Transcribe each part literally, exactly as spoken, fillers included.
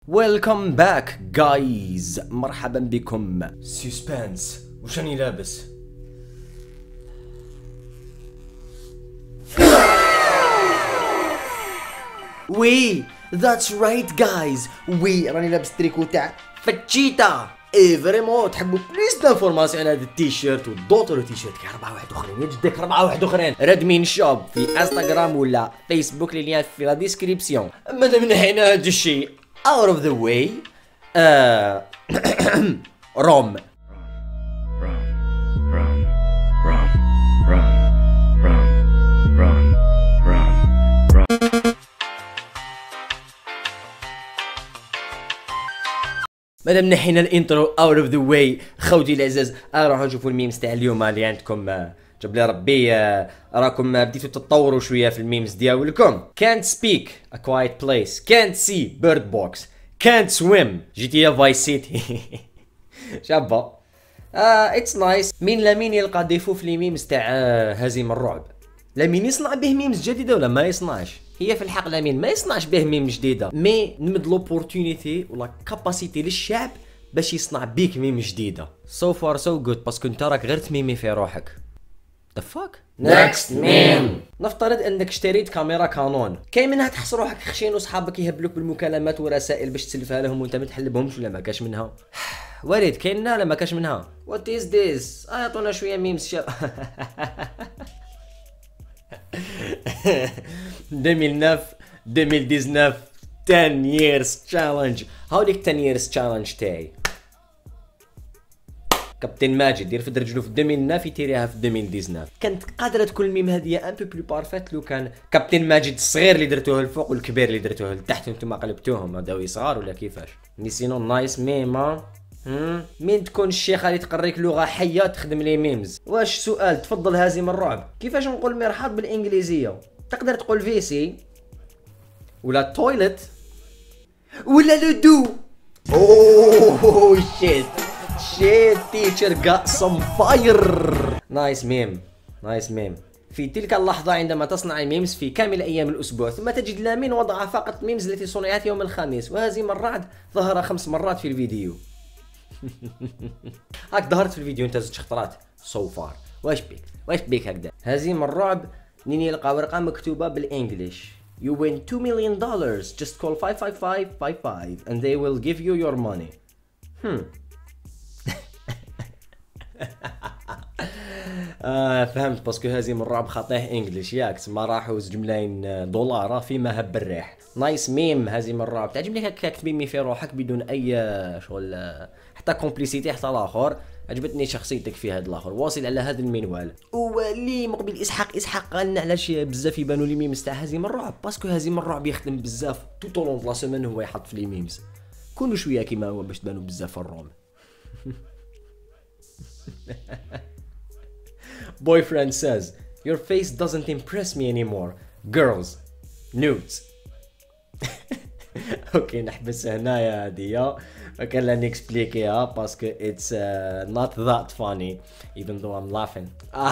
ويلكم باك جايز، مرحبا بكم. سسبانس، وش راني لابس؟ وي ذاتس رايت جايز، وي راني لابس التريكو تاع فتشيتا. اي فريمون تحبوا بليس دانفورماسيون على هذا التيشيرت ودوطر تيشيرت كاع اربعه واحد اخرين، يا جدك اربعه واحد اخرين. رادمين شوب في انستغرام ولا فيسبوك، اللي ليان في لا ديسكريبسيون. مادام نحينا هذا الشيء out of the way، آه روم مادام نحينا الانترو اوت اوف ذا واي، خوتي العزاز راحوا نشوفوا الميمز تاع اليوم اللي عندكم. جاب لي ربي راكم بديتوا تتطوروا شويه في الميمز ديالكم. can't speak a quiet place, can't see bird box, can't swim جي تي اي فايس سيتي. شابه. اتس نايس. مين لا مين يلقى ديفو في لي ميمز تاع هزيم الرعب؟ لا مين يصنع به ميمز جديده ولا ما يصنعش؟ هي في الحق لامين ما يصنعش به ميم جديده، مي نمد لوبورتونيتي ولا كاباسيتي للشعب باش يصنع بيك ميم جديده. سو فار سو جود، باسكو انت راك غير تميمي في روحك. ذا فاك نيكست ميم. نفترض انك اشتريت كاميرا كانون، كاين منها تحس روحك خشين وصحابك يهبلوك بالمكالمات ورسائل باش تسلفها لهم وانت ما تحلبهمش ولا ما كاش منها. وليد كايننا ولا ما كاش منها؟ وات از ذيس؟ اعطونا شويه ميمز شا... ألفين وتسعة ألفين وتسعطاش عشرة years challenge. هاوديك عشرة years challenge تاعي. كابتن ماجد يرفد رجلو في ألفين وتسعة يتيريها في ألفين وتسعطاش. كانت قادره تكون الميم هذه ان بو بلو بارفيت لو كان كابتن ماجد الصغير اللي درتوه الفوق والكبير اللي درتوه لتحت وانتم قلبتوهم هذاوي صغار ولا كيفاش؟ مي سينو نايس ميم. مين تكون الشيخه اللي تقريك لغه حيه تخدم لي ميمز؟ واش سؤال تفضل هازم الرعب كيفاش نقول مرحاض بالانجليزيه؟ تقدر تقول فيسي ولا تويلت ولا لودو. اوه شيت شيت تيتشر جات سم فاير. نايس ميم نايس ميم. في تلك اللحظة عندما تصنع الميمز في كامل أيام الأسبوع، ثم تجد لامين وضع فقط ميمز التي صنعت يوم الخميس، وهزيم الرعد ظهر خمس مرات في الفيديو. هاك ظهرت في الفيديو انت زدت خطرات سو فار. واش بيك واش بيك هكذا؟ هزيم الرعب نيني يلقى ورقة مكتوبة بالانجليش You win two million dollars, just call five five five five five and they will give you your money. Hmm. آه فهمت، باسكو هزيم الرعب خاطيه انجليش ياك، تما راحوا زوج ملايين دولار فيما هب الريح. نايس ميم هزيم الرعب، تعجبني هكاك تميمي في روحك بدون اي شغل حتى كومبليسيتي حتى الاخر. عجبتني شخصيتك في هذا الاخر، واصل على هذا المنوال. واللي مقبل اسحاق اسحاق قال لنا علاش بزاف يبانوا لي ميمز تاع هزيم الرعب، باسكو هزيم الرعب يخدم بزاف تو طولون لا سيمين هو يحط في لي ميمز. كونوا شويه كيما هو باش تبانوا بزاف في الروم. Boyfriend says your face doesn't impress me anymore. Girls nudes. اوكي نحبس هنايا هادية وكان لا نكسبليكيها باسكو it's uh, not that funny even though I'm laughing.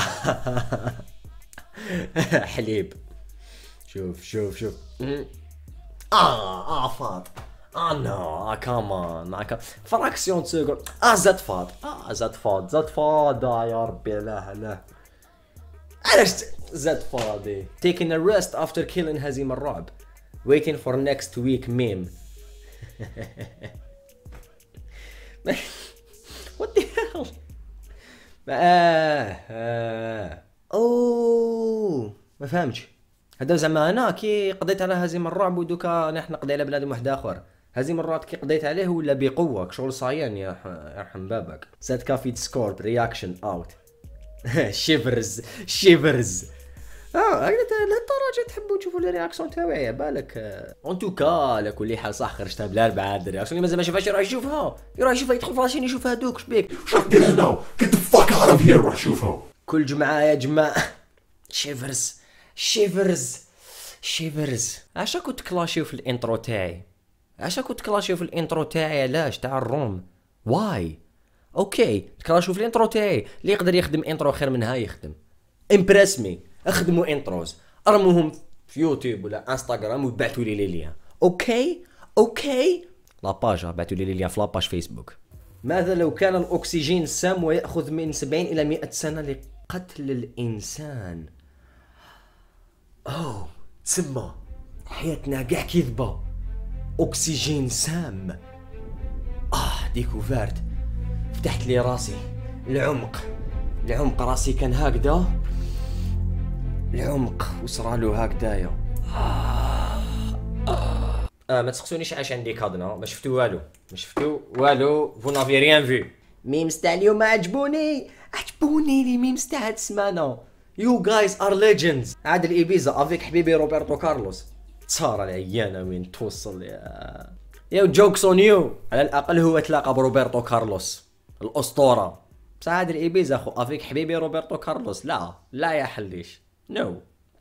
حليب. شوف شوف شوف. اه اه فاض. اه نو اه كامان اه فراكسيون سكوند. اه زاد فاض اه زاد فاض زاد فاض آه يا ربي لا لا علاش زاد فاضي. taking a rest after killing هزيم الرعب waiting for next week meme. what the hell. آه آه اوه ما فهمتش. هذا زعما انا كي قضيت على هزيم الرعب ودوكا نحن نقضي على بنادم واحد اخر. هزيم الرعب كي قضيت عليه ولا بقوه شغل صايان يا يرحم بابك. زاد كافي سكور رياكشن اوت. شيفرز شيفرز. اه لهالدرجه تحبوا تشوفوا لي رياكسيون تاعي بالك. اون توكا على كل حال صح خرجتها بالاربعه هاد الرياكسيون اللي مازال ما شافهاش يروح يشوفها يروح يشوفها يدخل فاشين يشوف هادوك شبيك. شوف دير هنا get the fuck out of here روح شوفها. كل جمعه يا جماعه. شيفرز شيفرز شيفرز. عشا كنت كلاشيو في الانترو تاعي عشا كنت كلاشيو في الانترو تاعي علاش تاع الروم واي. اوكي تكلاشيو في الانترو تاعي اللي يقدر يخدم انترو خير منها يخدم. امبريس مي اخدموا انتروز ارموهم في يوتيوب ولا انستغرام وبعثوا لي ليها. اوكي اوكي لاباج بعثوا لي ليان في لاباج فيسبوك. ماذا لو كان الاكسجين سام ويأخذ من سبعين الى مئة سنة لقتل الانسان؟ اوه تسمى حياتنا كاع كذبة، اكسجين سام. اه ديكوفارت، فتحت لي راسي العمق، العمق راسي كان هكذا، العمق وصرالو هكذايا. آه. آه. آه ما تسقسونيش عاش عندي كادنا، ما شفتو والو، ما شفتو والو، فو نافي ريان فيو. ميمز تاع اليوم عجبوني، عجبوني لي ميمز تاع هاد السمانة. يو جايز ار ليجندز. عاد الإيبيزا افيك حبيبي روبرتو كارلوس. تصار العيانة وين توصل يا يو جوكس اون يو. على الأقل هو تلاقى بروبرتو كارلوس الأسطورة. بصح عاد الإيبيزا خو افيك حبيبي روبرتو كارلوس، لا لا يا حليش. نو.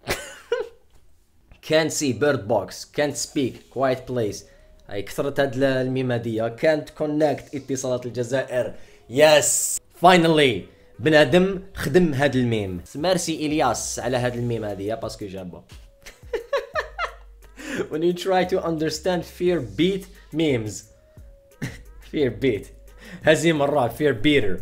can't see bird box, can't speak, quiet place. هاي كثرت هاد الميمادية. can't connect اتصالات الجزائر. yes finally بنادم خدم هاد الميم. ميرسي إلياس على هاد الميم هادية باسكو جابو. when you try to understand fear beat memes. fear beat هزيم الرعب fear beater.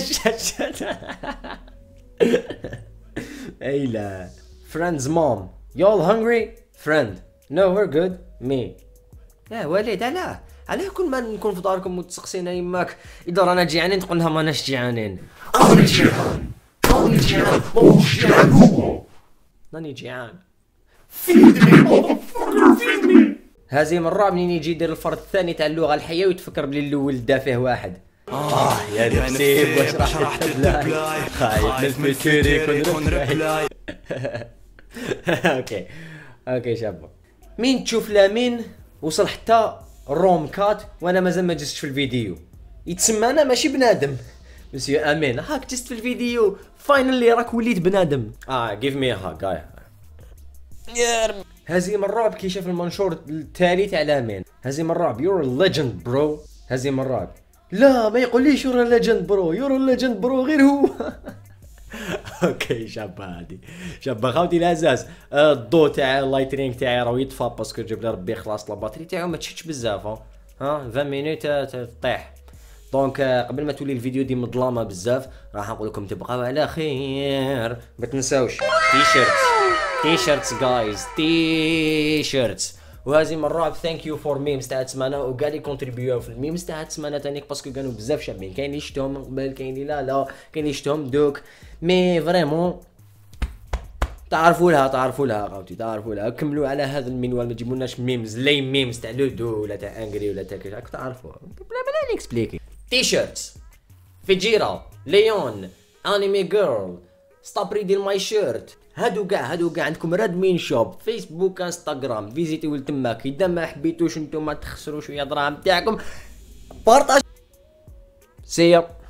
اي لا. friend's mom y'all hungry friend no we're good me. يا وليد علاه علاه كل ما نكون في داركم وتسقسينا يماك اذا رانا جيعانين تقول لها ماناش جيعانين. أنا جيعان، أنا جيعان، موش جيعان هو. راني جيعان. Feed me motherfucker feed me. هزيم الرعب منين يجي يدير الفرد الثاني تاع اللغة الحية ويتفكر بلي الأول دا فيه واحد. آه يا نفسي واش راح تبلاي خايف من الفيتور يكون ربلاي. اوكي اوكي شابه. مين تشوف لامين وصل حتى الروم كات وانا مازال ما جزتش في الفيديو، يتسمى انا ماشي بنادم. مسيو امين هاك جست في الفيديو فاينلي راك وليت بنادم. اه جيف مي هاك هاي. هزيم الرعب كي شاف المنشور التالي تاع لامين. هزيم الرعب يور ليجند برو. هزيم الرعب لا ما يقوليش يور ليجند برو، يور ليجند برو غير هو. اوكي شابه هادي شابه خاوتي الاساس. الضو تاع اللايتنينغ تاعي راه يطفى باسكو جاب لي ربي خلاص الباتري تاعو ما تشدش بزاف. ها عشرين مينوت تطيح. دونك قبل ما تولي الفيديو دي مظلامه بزاف راح نقول لكم تبقاو على خير. ما تنساوش تي شيرتس تي شيرتس جايز تي شيرتس. وهزيم الرعب ثانك يو فور ميمز تاع السمانه وكاع لي كونتريبيو في الميمز تاع السمانه تانيك باسكو كانوا بزاف شابين. كاين اللي شفتهم من قبل كاين اللي لا لا كاين اللي شفتهم دوك مي فريمون تعرفوا لها تعرفوا لها غاوتي تعرفوا لها. كملوا على هذا المنوال ما تجيبولناش ميمز لي ميمز تاع لودو ولا تاع انجري ولا تاع كذا تعرفوا بلا بلا نكسبليكي. تي شيرتس فيجيرا ليون انمي جيرل ستوب ريدين ماي شيرت. هادو كاع هادو كاع عندكم رادمين شوب فيسبوك انستغرام فيزيتيو لتماك. اذا ما حبيتوش نتوما تخسروا شويه دراهم تاعكم بارطاج. سي